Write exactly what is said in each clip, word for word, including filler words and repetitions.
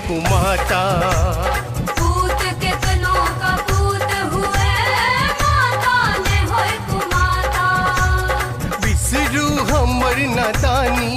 कुमाता। पूत कितनों का पूत हुए, माता ने होए कुमाता। बिसरू हमर नादानी।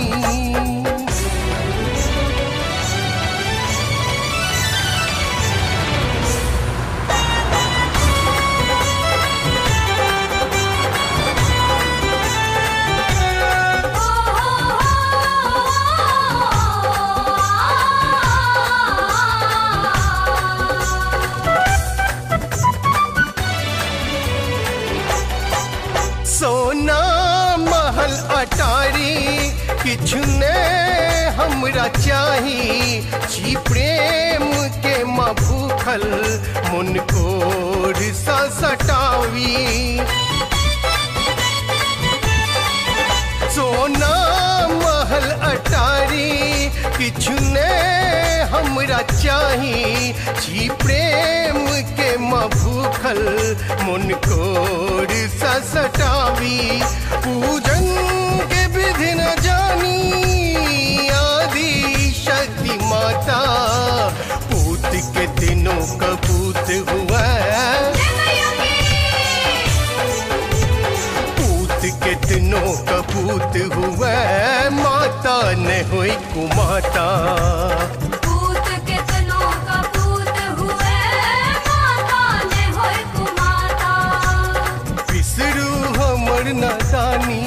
सोना महल अटारी किछुने हमरा चाही, छी प्रेम के माँ भूखल मन कोर सा सटावी। सोना महल अटारी किछुने हमरा चाही, छी प्रेम के माँ भूखल मन कोर सा सटावी। पूजन के विधि न जानी आदि शक्ति माता, पूत के दिनों का पूत हुआ। पूत के दिनों का पूत हुआ, माता ने हुई कुमाता। पूत कितनों का पूत हुए, माता ने होए कुमाता। बिसरू हमर नादानी।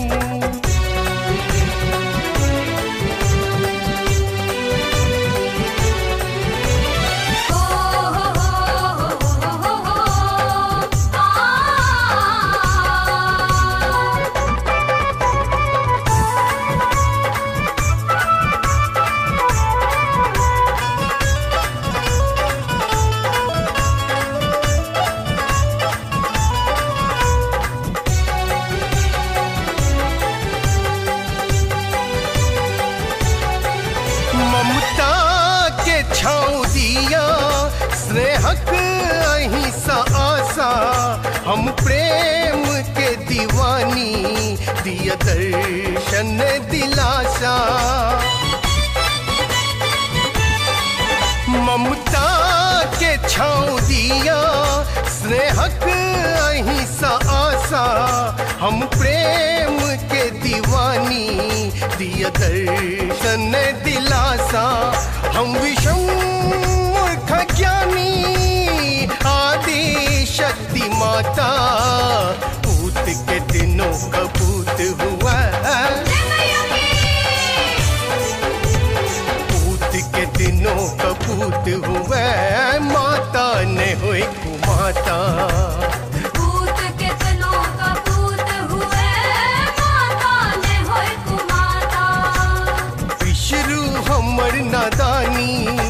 ममता के छाँव दिया स्नेहक अहिंसा आशा, हम प्रेम के दीवानी दिया दर्शन दिलासा। ममता के छाँव दिया स्नेहक अहिंसा आशा, हम प्रेम के दीवानी दिया दर्शन दिलासा। हम विषम मूर्ख ज्ञानी आदि शक्ति माता, पूत के दिनों का पूत हुआ। पूत के दिनों का पूत हुआ, माता ने हुई कुमाता। पूत कितनों का पूत हुए, माता ने होए कुमाता। बिसरू हमर नादानी।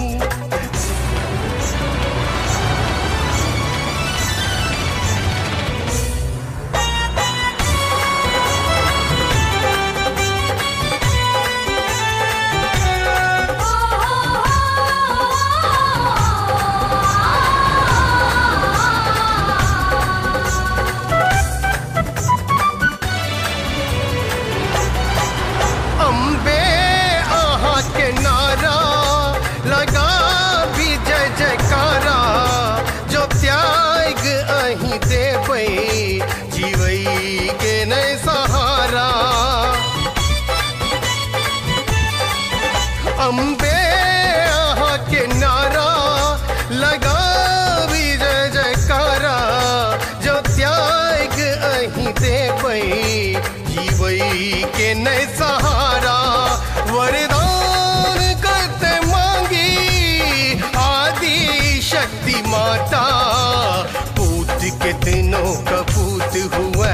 अम्बे आहा के नारा लगा भी जय जयकारा, जो त्याग अहीं देबै जीवई के नहीं सहारा। अम्बे आहा के नारा लगा भी जय जयकारा, जो त्याग अहीं देबै जीवई के नहीं सहारा। वरदान करते मांगी आदि शक्ति माता, पूत के दिनों का पूत हुआ।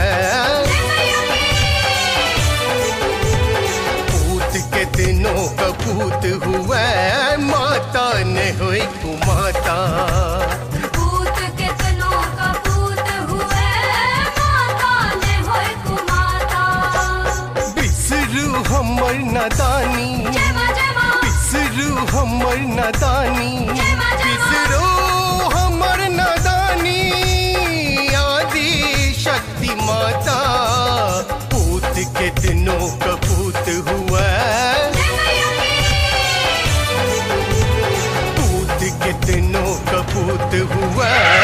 पूत के दिनों का पूत हुआ, माता ने हुई कुमाता। पूत कितनों का पूत हुए, माता ने होए कुमाता। बिसरू हमर नादानी। बिसरू हमर नादानी। बिसरू हमर नादानी आदि शक्ति माता, पूत के दिनों का पूत हुआ। कितनों कपूत हुआ